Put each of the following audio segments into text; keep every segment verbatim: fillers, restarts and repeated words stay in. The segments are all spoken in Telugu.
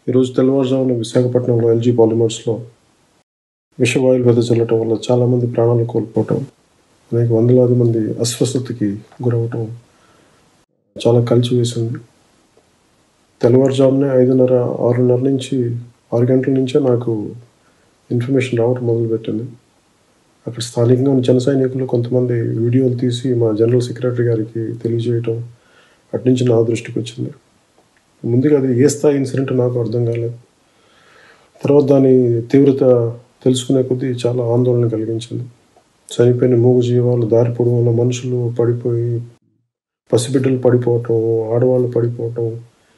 ఈరోజు తెల్లవారుజామున విశాఖపట్నంలో ఎల్జీ పాలిమర్స్‌లో విషవాయువులు వెదజల్లటం వల్ల చాలామంది ప్రాణాలు కోల్పోవటం, అనేక వందలాది మంది అస్వస్థతకి గురవ్వటం చాలా కలిచివేసింది. తెల్లవారుజామునే ఐదున్నర, ఆరున్నర నుంచి ఆరు గంటల నుంచే నాకు ఇన్ఫర్మేషన్ రావటం మొదలుపెట్టింది. అక్కడ స్థానికంగా ఉన్న జన సైనికులు కొంతమంది వీడియోలు తీసి మా జనరల్ సెక్రటరీ గారికి తెలియజేయటం, అటునుంచి నా దృష్టికొచ్చింది. ముందుగా అది ఏ స్థాయి ఇన్సిడెంటో నాకు అర్థం కాలేదు. తర్వాత దాని తీవ్రత తెలుసుకునే కొద్దీ చాలా ఆందోళన కలిగించింది. చనిపోయిన మూగజీవాలు, దారి పొడవునా మనుషులు పడిపోయి, పసిబిడ్డలు పడిపోవటం, ఆడవాళ్ళు పడిపోవటం,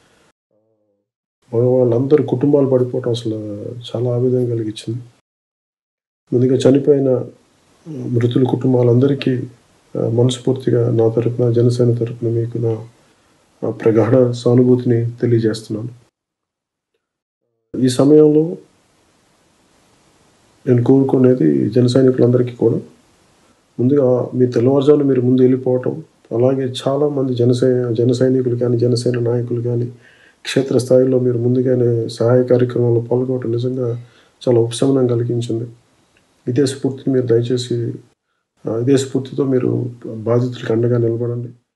మగవాళ్ళందరూ కుటుంబాలు పడిపోవటం అసలు చాలా ఆవేదన కలిగించింది. ముందుగా చనిపోయిన మృతుల కుటుంబాలందరికీ ఆహ్, మనస్ఫూర్తిగా నా తరపున, జనసేన తరపున మీకు నా ఆహ్, ప్రగాఢ సానుభూతిని తెలియజేస్తున్నాను. ఈ సమయంలో నేను కోరుకునేది జన సైనికులందరికీ కూడా ముందుగా మీ తెల్లవారుజామున మీరు ముందు వెళ్ళిపోవటం, అలాగే చాలామంది జనసై జన సైనికులు కానీ, జనసేన నాయకులు కానీ క్షేత్రస్థాయిలో మీరు ముందుగానే సహాయ కార్యక్రమంలో పాల్గొనడం నిజంగా చాలా ఉపశమనం కలిగించింది. ఇదే స్ఫూర్తిని మీరు దయచేసి ఆహ్, ఇదే స్ఫూర్తితో మీరు బాధితులకు అండగా నిలబడండి.